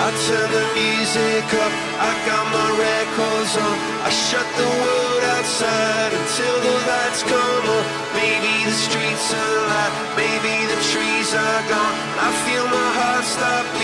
I turn the music up, I got my records on. I shut the world outside until the lights come on. Maybe the streets are alive, maybe the trees are gone. I feel my heart stop